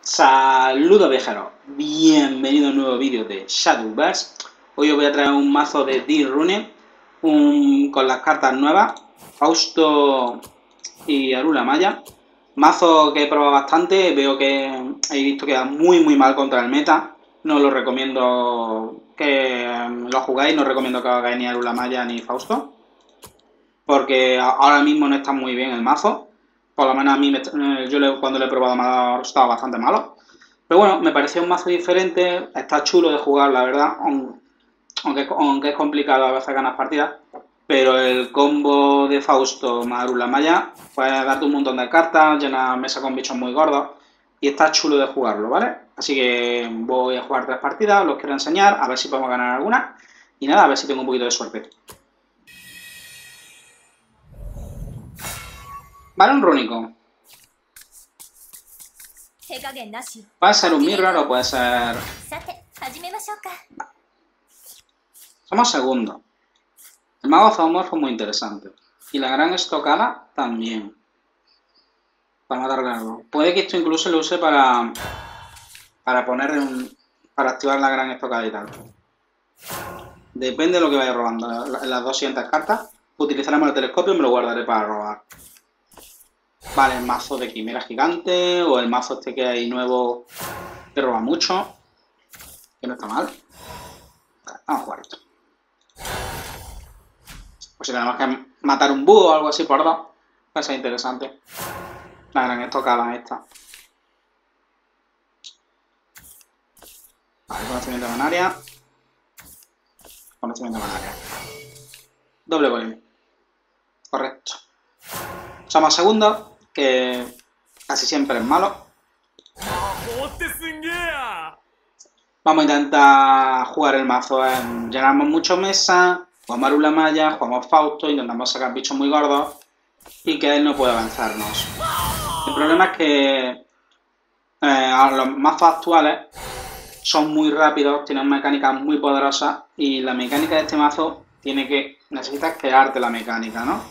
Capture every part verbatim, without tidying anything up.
Saludos viajeros, bienvenido a un nuevo vídeo de Shadowverse. Hoy os voy a traer un mazo de D-Rune un, con las cartas nuevas, Fausto y Arula Maya. Mazo que he probado bastante, veo que he visto que va muy muy mal contra el meta. No lo recomiendo que lo jugáis, no recomiendo que hagáis ni Arula Maya ni Fausto, porque ahora mismo no está muy bien el mazo. Por lo menos a mí, me, yo le, cuando lo he probado me ha estado bastante malo. Pero bueno, me pareció un mazo diferente, está chulo de jugar, la verdad, aunque, aunque es complicado a veces ganar partidas. Pero el combo de Fausto más Arula Maya puede darte un montón de cartas, llena mesa con bichos muy gordos y está chulo de jugarlo, ¿vale? Así que voy a jugar tres partidas, os los quiero enseñar, a ver si podemos ganar alguna. Y nada, a ver si tengo un poquito de suerte. Vale, un rúnico. Puede ser un mirror o puede ser... Somos segundos. El mago zoomorfo es muy interesante. Y la gran estocada también. Para matar largo. Puede que esto incluso lo use para... Para poner un... Para activar la gran estocada y tal. Depende de lo que vaya robando. En las dos siguientes cartas utilizaremos el telescopio y me lo guardaré para robar. Vale, el mazo de quimera gigante o el mazo este que hay nuevo que roba mucho, que no está mal. Vale, vamos a jugar esto. Pues si tenemos que matar un búho o algo así por dos, va a ser interesante. La gran estocada esta. Vale, conocimiento de manaria. Conocimiento de manaria. Doble golem. Correcto. Somos segundos, que casi siempre es malo. Vamos a intentar jugar el mazo en... Llenamos mucho mesa, jugamos Arula Maya, jugamos Fausto, intentamos sacar bichos muy gordos y que él no pueda avanzarnos. El problema es que eh, los mazos actuales son muy rápidos, tienen mecánicas muy poderosas y la mecánica de este mazo tiene que... necesitas crearte la mecánica, ¿no?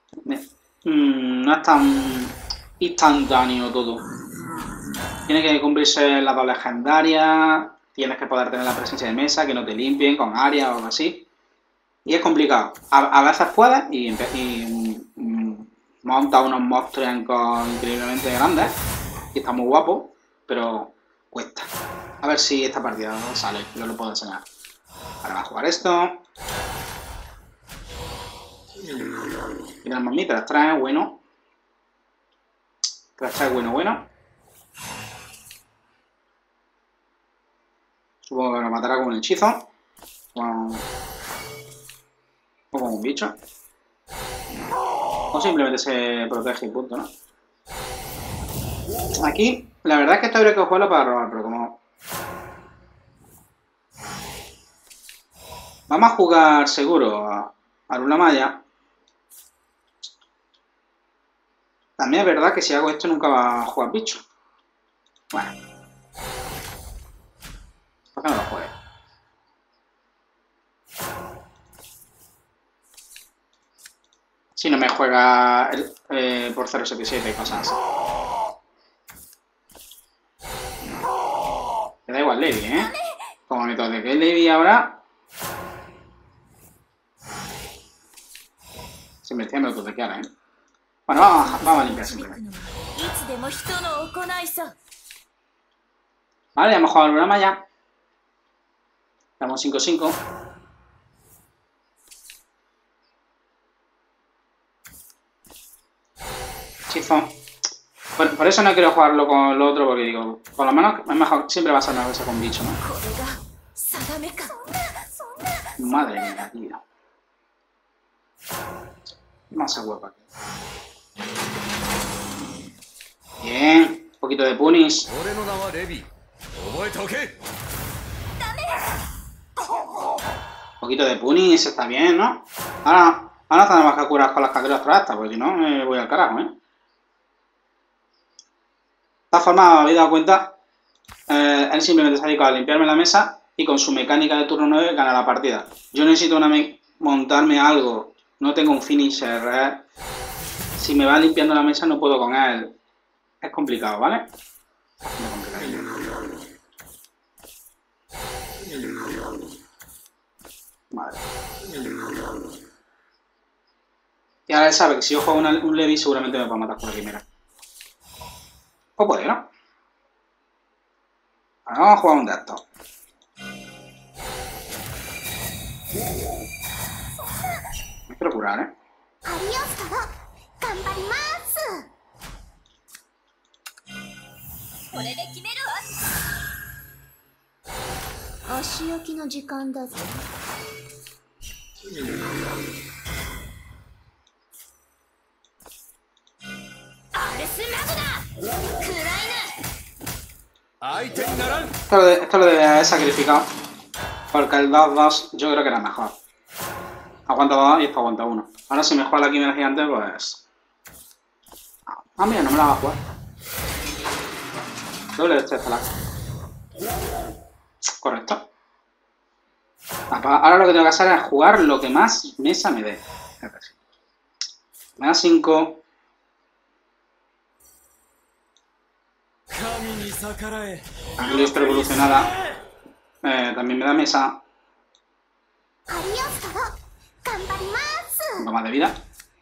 No es tan instantáneo todo. Tiene que cumplirse las dos legendarias. Tienes que poder tener la presencia de mesa, que no te limpien con área o algo así. Y es complicado. A, a veces puedes y, y mm, monta unos monstruos increíblemente grandes. Y está muy guapo, pero cuesta. A ver si esta partida sale. Yo lo puedo enseñar. Ahora vamos a jugar esto. Tenemos mi tras trae, bueno. Tras trae, bueno, bueno. Supongo que lo matará con un hechizo. Con... O con un bicho. O simplemente se protege y punto, ¿no? Aquí, la verdad es que esto habría que jugarlo para robar, pero como... Vamos a jugar seguro a Arula Maya. También es verdad que si hago esto nunca va a jugar bicho. Bueno. ¿Por qué no lo juegue? Si no me juega el, eh, por cero siete siete y cosas así. Me da igual Levi, ¿eh? Como me toque que Levi ahora... Si me decía me lo protegiera, ¿eh? Bueno, vamos, vamos a limpiar simplemente. Vale, hemos jugado una malla. Damos cinco cinco. Hechizo. Por, por eso no quiero jugarlo con lo otro, porque digo, por lo menos es mejor, siempre va a ser una cosa con bicho, ¿no? Madre mía, tío. Más a huevo aquí. Bien, un poquito de punish. Un poquito de punish está bien, ¿no? Ahora, ahora tenemos que curar con las caqueras trastas, porque si no me voy al carajo, ¿eh? De todas formas, me habéis dado cuenta, eh, él simplemente se ha dedicado a limpiarme la mesa y con su mecánica de turno nueve gana la partida. Yo necesito una montarme algo, no tengo un finisher, ¿eh? Si me va limpiando la mesa no puedo con él. Es complicado, ¿vale? Es complicado. Vale. Y ahora él sabe que si yo juego una, un Levi seguramente me va a matar por la quimera. O puede, ¿no? Ahora vamos a jugar un de estos. Me quiero curar, ¿eh? Esto, esto lo debe haber sacrificado. Porque el dos dos yo creo que era mejor. Aguanta dos y esto aguanta uno. Ahora si me juega la quimera gigante, pues... Ah, mira, no me la va a jugar. Doble de tres talas. Correcto. Ahora lo que tengo que hacer es jugar lo que más mesa me dé. Me da cinco. Aquí estoy evolucionada. Eh, también me da mesa. Un poco más de vida.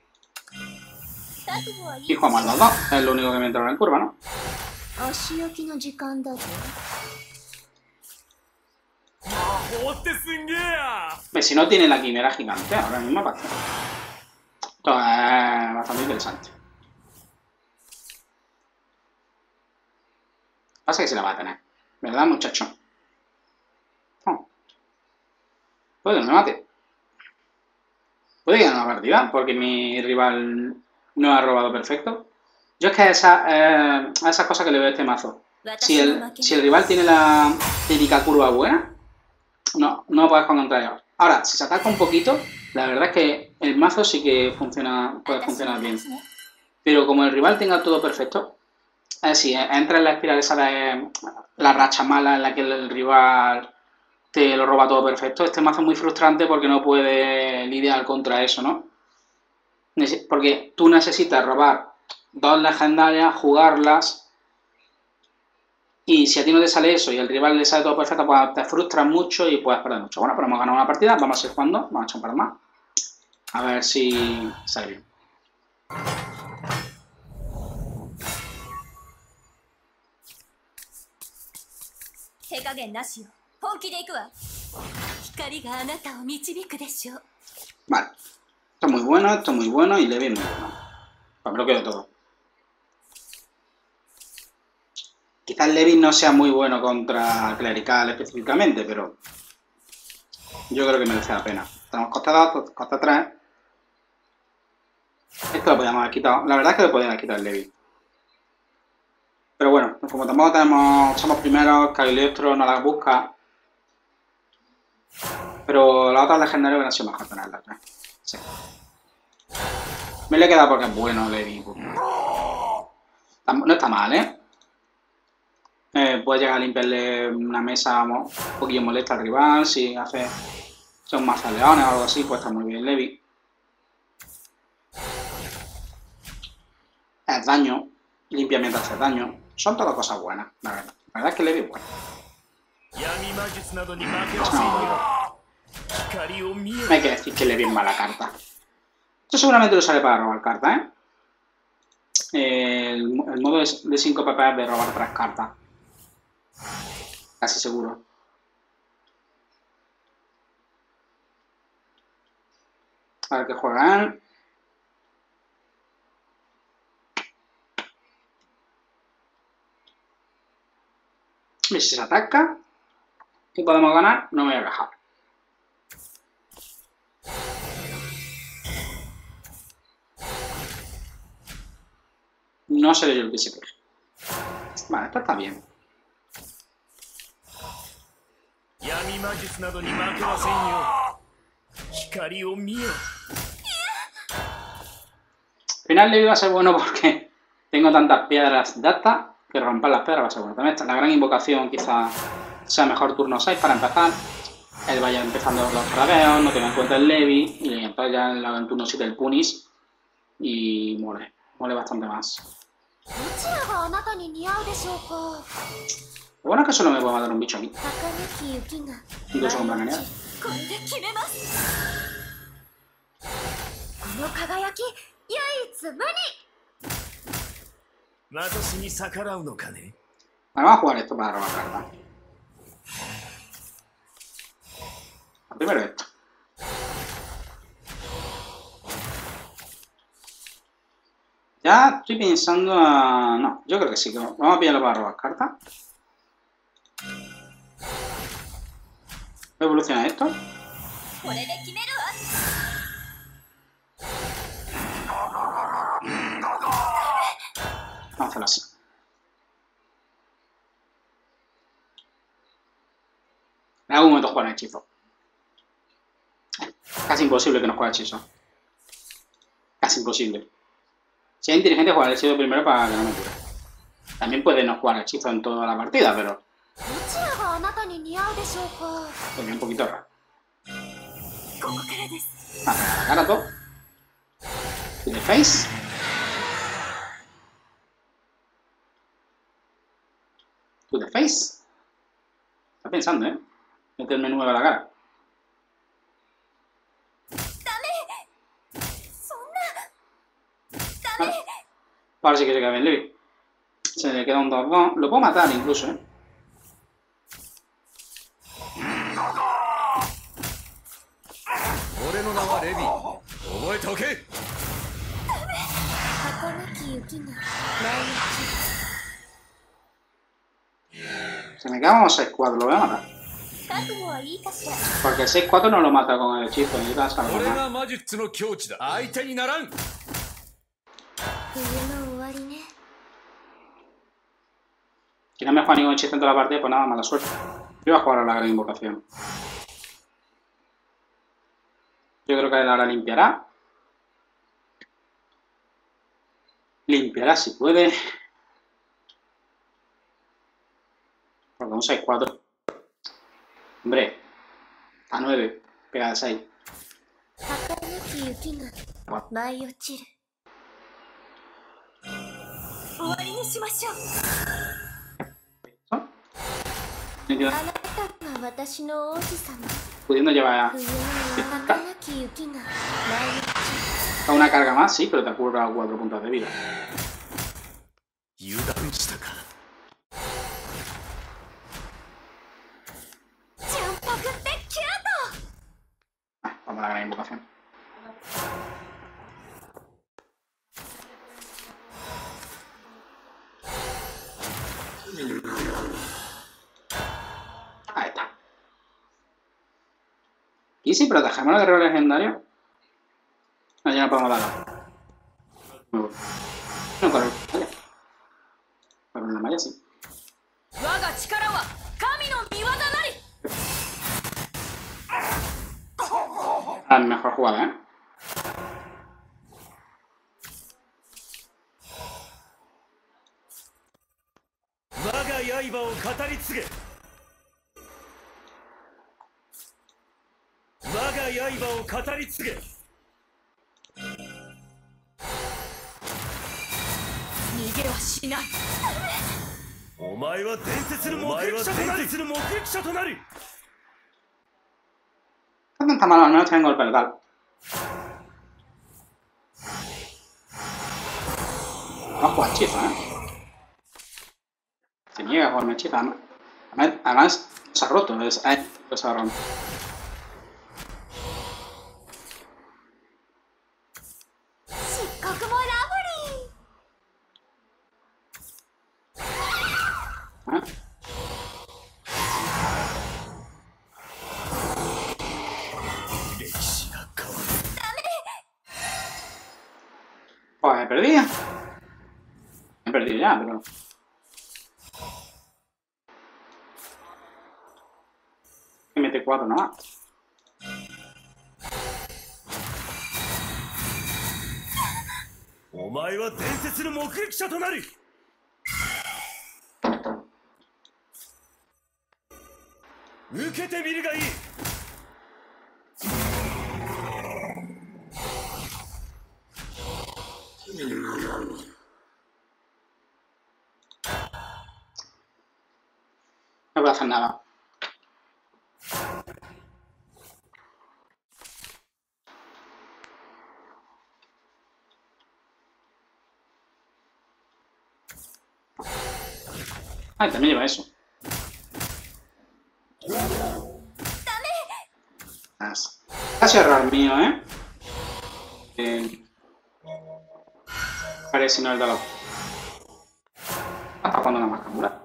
Y jugamos los dos. Es lo único que me entra en la curva, ¿no? Pues si no tiene la quimera gigante, ahora mismo pasa. Esto es bastante interesante. Pasa que se la va a tener, ¿verdad, muchacho? Oh. Puede que me mate. Puede ganar una partida, porque mi rival no ha robado perfecto. Yo es que a, esa, eh, a esas cosas que le veo a este mazo. Si el, si el rival tiene la técnica curva buena, no, no puedes contra ellos. Ahora, si se ataca un poquito, la verdad es que el mazo sí que funciona, puede funcionar bien. Pero como el rival tenga todo perfecto, es decir, entra en la espiral esa de la racha mala en la que el rival te lo roba todo perfecto. Este mazo es muy frustrante porque no puede lidiar contra eso, ¿no? Porque tú necesitas robar dos legendarias, jugarlas, y si a ti no te sale eso y el rival le sale todo perfecto, pues te frustras mucho y puedes perder mucho. Bueno, pero hemos ganado una partida, vamos a seguir jugando, vamos a echar un par más. A ver si sale bien. Vale. Esto es muy bueno, esto es muy bueno y Levi es muy bueno. Pues bloqueo todo. Quizás Levi no sea muy bueno contra Clerical específicamente, pero yo creo que merece la pena. Tenemos costa dos, costa tres. Esto lo podíamos haber quitado. La verdad es que lo podíamos haber quitado el Levi. Pero bueno, como tampoco tenemos, somos primeros, Cagliostro no las busca. Pero la otra legendaria hubiera sido mejor tenerla. Sí. Me le he quedado porque es bueno Levi. No está mal, ¿eh? Eh, puedes llegar a limpiarle una mesa un poquillo molesta al rival. Si hace son mazas leones o algo así, pues está muy bien Levi. Es daño. Limpia mientras hace daño. Son todas cosas buenas, la verdad. La verdad es que Levi es bueno. No. Hay que decir que Levi es mala carta. Esto seguramente lo sale para robar cartas, ¿eh? El, el modo de cinco P P es de robar tres cartas. Casi seguro. A ver qué juegan. Y si se ataca y podemos ganar, no me voy a dejar. No seré yo el que se queje. Vale, esto está bien. Al final le iba a ser bueno porque tengo tantas piedras de asta que romper las piedras va a ser bueno. También la gran invocación quizá sea mejor turno seis para empezar. Él vaya empezando los tradeos, no tenga en cuenta el Levi y entonces ya le haga en turno siete el Punis y muere. Muere bastante más. Lo bueno es que solo me puede matar un bicho a mí. Incluso con Blancanieves. Vamos a jugar esto para robar cartas. Primero esto. Ya estoy pensando a... No, yo creo que sí. Que vamos a pillarlo para robar cartas. Voy a evolucionar esto. Vamos a hacerlo así. En algún momento jugar un hechizo. Casi imposible que nos juegue hechizo. Casi imposible. Si es inteligente jugar el hechizo primero para que no me cure. También puede no jugar hechizo en toda la partida, pero... Sería un poquito raro. Vale, a la cara todo. To the face. To the face. Está pensando, ¿eh? Meterme nueve a la cara. Vale. Ahora sí que se queda bien Levi. Se le queda un dos dos. Lo puedo matar incluso, ¿eh? Se me queda como seis cuatro, lo voy a matar. Porque el seis cuatro no lo mata con el hechizo, ni la salva más. Si no me juega ningún hechizo en toda la partida, pues nada, mala suerte. Yo voy a jugar a la gran invocación. Yo creo que él ahora limpiará. Limpiará si puede. Porque un seis cuatro. Hombre, a nueve, pega de seis. Pudiendo llevar a una carga más, sí, pero te ocurra cuatro puntos de vida. Ah, vamos a la gran invocación. Ahí está. ¿Y si protegemos al guerrero legendario? No, ya no podemos darlo. No, con el malla. Con la malla sí. Ah, mejor jugada, ¿eh? No está malo, al menos tengo el pedal. Vamos a jugar hechizo, ¿eh? Se niega a jugarme hechizo. Además, además se ha roto. Es, eh, se ha roto. Pues he perdido. He perdido ya, pero... Que mete cuatro nomás. No voy a hacer nada. Ay, también lleva eso. Casi error mío, ¿eh? eh Parece si no el de la... ¿Hasta cuándo la más captura?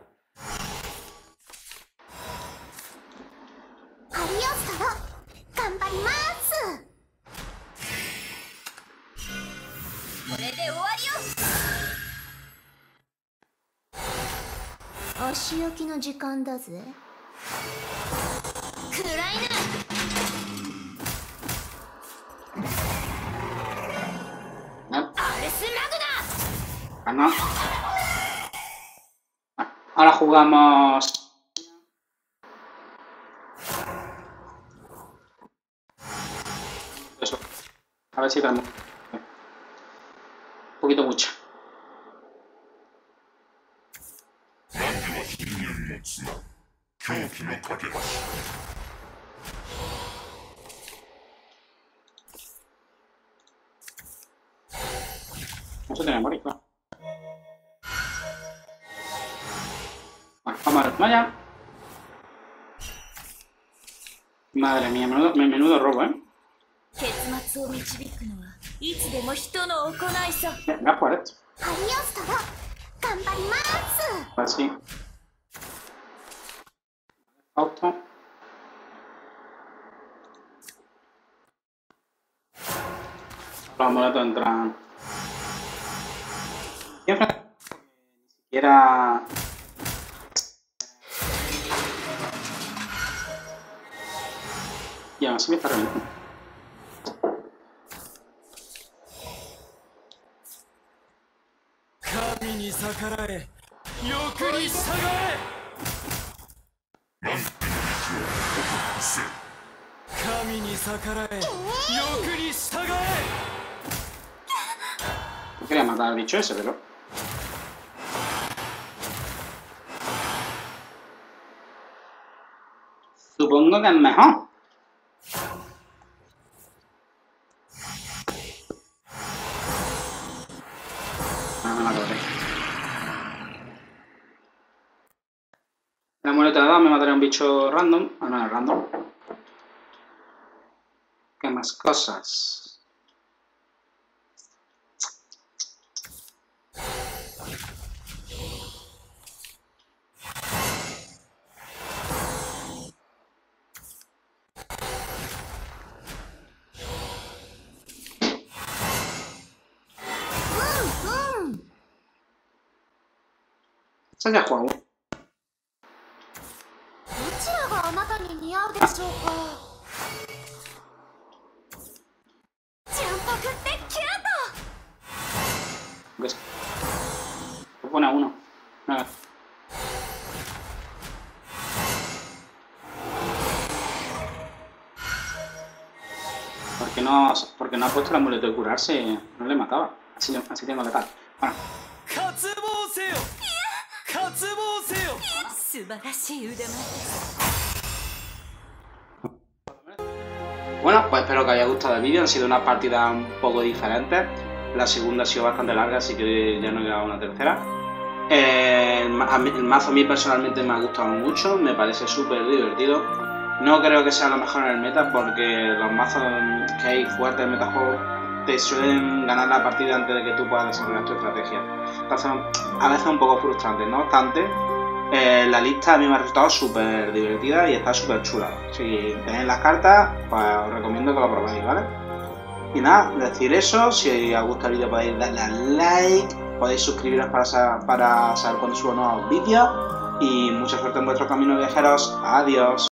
No. Ahora jugamos. Eso. A ver si tenemos. Un poquito mucho. No se tiene que morir, claro. Bueno, vamos a ver, vaya. Madre mía, menudo, menudo robo, ¿eh? Venga, por esto. Así. Auto. Los amuletos entran. Siempre. Ni siquiera. Y aún así me está reventando. Yo quería matar al bicho ese, pero... Supongo que es mejor. Ah, me la corté. La muleta de edad me mataré a un bicho random. Ah, no es random. ¿Qué más cosas? Se ya juego. Se pone a uno. Nada. Porque no, porque no ha puesto el amuleto de curarse, no le mataba. Así, así tengo letal. Bueno. Bueno, pues espero que os haya gustado el vídeo. Han sido unas partidas un poco diferentes. La segunda ha sido bastante larga, así que ya no he grabado una tercera. Eh, el mazo a mí personalmente me ha gustado mucho, me parece súper divertido. No creo que sea lo mejor en el meta, porque los mazos que hay fuertes en el metajuego te suelen ganar la partida antes de que tú puedas desarrollar tu estrategia. Entonces, a veces es un poco frustrante. No obstante, eh, la lista a mí me ha resultado súper divertida y está súper chula. Si tenéis las cartas, pues os recomiendo que lo probéis, ¿vale? Y nada, decir eso. Si os gusta el vídeo podéis darle al like, podéis suscribiros para, sa para saber cuando subo nuevos vídeos. Y mucha suerte en vuestro camino, viajeros. Adiós.